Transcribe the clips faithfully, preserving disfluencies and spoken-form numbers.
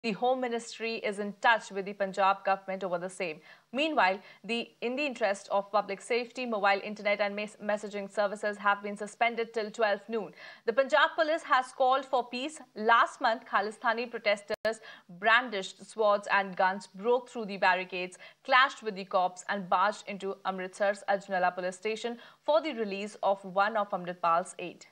The Home Ministry is in touch with the Punjab government over the same. Meanwhile, the, in the interest of public safety, mobile internet and mes messaging services have been suspended till twelve noon. The Punjab police has called for peace. Last month, Khalistani protesters brandished swords and guns, broke through the barricades, clashed with the cops and barged into Amritsar's Ajnala police station for the release of one of Amritpal's aide.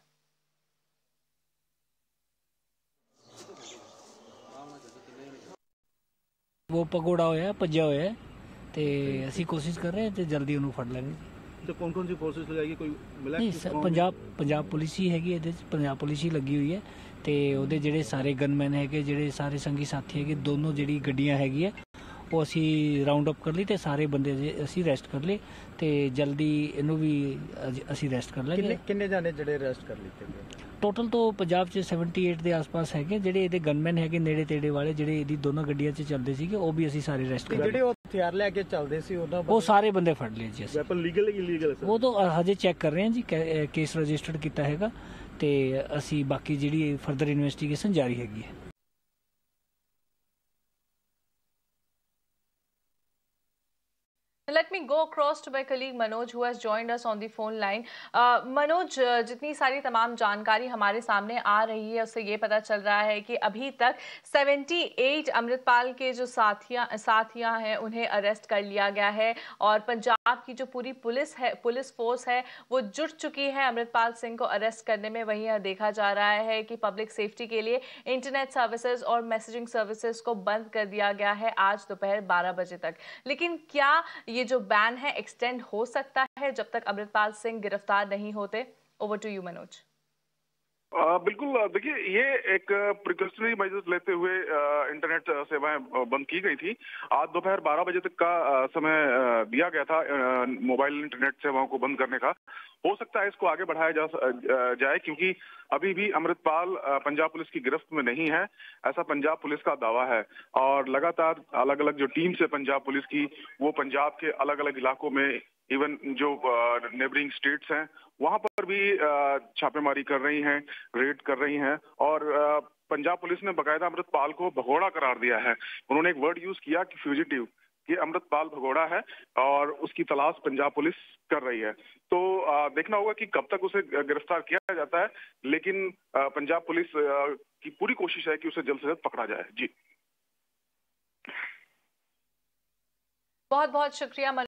वो पकौड़ा होया भज्जा होया ते ਅਸੀਂ ਕੋਸ਼ਿਸ਼ ਕਰ ਰਹੇ ਹਾਂ ਤੇ ਜਲਦੀ ਉਹਨੂੰ ਫੜ ਲਾਂਗੇ। ਤੇ ਕੌਣ ਕੌਣ ਸੀ ਫੋਰਸਸ ਲਗਾਈ ਕੋਈ ਮਿਲਾ ਨਹੀਂ ਪੰਜਾਬ ਪੰਜਾਬ ਪੁਲਿਸ ਹੀ ਹੈਗੀ ਇਹਦੇ ਚ ਪੰਜਾਬ ਪੁਲਿਸ ਹੀ ਲੱਗੀ ਹੋਈ ਹੈ ਤੇ ਉਹਦੇ ਜਿਹੜੇ ਸਾਰੇ ਗਨਮੈਨ ਹੈਗੇ ਜਿਹੜੇ ਸਾਰੇ ਸੰਗੀ ਸਾਥੀ ਹੈਗੇ ਦੋਨੋਂ ਜਿਹੜੀ ਗੱਡੀਆਂ ਹੈਗੀ ਹੈ ਉਹ ਅਸੀਂ ਰਾਉਂਡ ਅਪ ਕਰ ਲਈ ਤੇ ਸਾਰੇ ਬੰਦੇ ਅਸੀਂ ਅਰੈਸਟ ਕਰ ਲਏ ਤੇ ਜਲਦੀ ਇਹਨੂੰ ਵੀ ਅਸੀਂ ਅਰੈਸਟ ਕਰ ਲਾਂਗੇ। ਕਿੰਨੇ ਕਿੰਨੇ ਜਾਣੇ ਜਿਹੜੇ ਅਰੈਸਟ ਕਰ ਲਿੱਤੇ ਗਏ ਟੋਟਲ ਤੋਂ ਪੰਜਾਬ 'ਚ ਅਠੱਤਰ ਦੇ ਆਸ-ਪਾਸ ਹੈਗੇ ਜਿਹੜੇ ਇਹਦੇ ਗਨਮੈਨ ਹੈਗੇ ਨੇੜੇ ਤੇੜੇ ਵਾਲੇ ਜਿਹੜੇ ਇਹਦੀ ਦੋਨੋਂ ਗੱਡੀਆਂ 'ਚ ਚੱਲਦੇ ਸੀਗੇ ਉਹ ਵੀ ਅਸੀਂ ਸਾਰੇ ਅਰੈਸਟ ਕਰ ਲਏ। ਜਿਹੜੇ ਉਹ ਹਥਿਆਰ ਲੈ ਕੇ ਚੱਲਦੇ ਸੀ ਉਹਨਾਂ ਉਹ ਸਾਰੇ ਬੰਦੇ ਫੜ ਲਏ ਜੀ ਅਸੀਂ। ਵੈਪਨ ਲੀਗਲ ਇਲੀਗਲ ਉਹ ਤਾਂ ਹਜੇ ਚੈੱਕ ਕਰ ਰਹੇ ਹਾਂ ਜੀ ਕੇਸ ਰਜਿਸਟਰਡ ਕੀਤਾ ਹੈਗਾ ਤੇ ਅਸੀਂ ਬਾਕੀ ਜਿਹੜੀ ਫਰਦਰ ਇਨਵੈਸਟੀਗੇਸ਼ਨ ਜਾਰੀ ਹੈਗੀ ਹੈ। Let me go across to my colleague Manoj, who has joined us on the phone line. Uh, Manoj, जितनी सारी तमाम जानकारी हमारे सामने आ रही है उससे ये पता चल रहा है कि अभी तक अठहत्तर अमृतपाल के जो साथियां साथियां हैं उन्हें अरेस्ट कर लिया गया है और पंजाब की जो पूरी पुलिस है पुलिस फोर्स है वो जुट चुकी है अमृतपाल सिंह को अरेस्ट करने में। वहीं यह देखा जा रहा है कि पब्लिक सेफ्टी के लिए इंटरनेट सर्विसेज और मैसेजिंग सर्विसेज को बंद कर दिया गया है आज दोपहर बारह बजे तक। लेकिन क्या ये जो बैन है एक्सटेंड हो सकता है जब तक अमृतपाल सिंह गिरफ्तार नहीं होते? Over to you Manoj. आ, बिल्कुल देखिए, ये एक प्रिकॉशनरी मेजर्स लेते हुए आ, इंटरनेट सेवाएं बंद की गई थी। आज दोपहर बारह बजे तक का आ, समय आ, दिया गया था आ, मोबाइल इंटरनेट सेवाओं को बंद करने का। हो सकता है इसको आगे बढ़ाया जा जाए क्योंकि अभी भी अमृतपाल पंजाब पुलिस की गिरफ्त में नहीं है, ऐसा पंजाब पुलिस का दावा है। और लगातार अलग अलग जो टीम्स है पंजाब पुलिस की वो पंजाब के अलग अलग इलाकों में इवन जो नेबरिंग स्टेट्स हैं वहां पर भी छापेमारी कर रही हैं, रेड कर रही हैं। और पंजाब पुलिस ने बाकायदा अमृतपाल को भगोड़ा करार दिया है। उन्होंने एक वर्ड यूज किया कि फ्यूजिटिव, ये अमृतपाल भगोड़ा है और उसकी तलाश पंजाब पुलिस कर रही है। तो आ, देखना होगा कि कब तक उसे गिरफ्तार किया जाता है, लेकिन आ, पंजाब पुलिस आ, की पूरी कोशिश है कि उसे जल्द से जल्द पकड़ा जाए। जी बहुत बहुत शुक्रिया।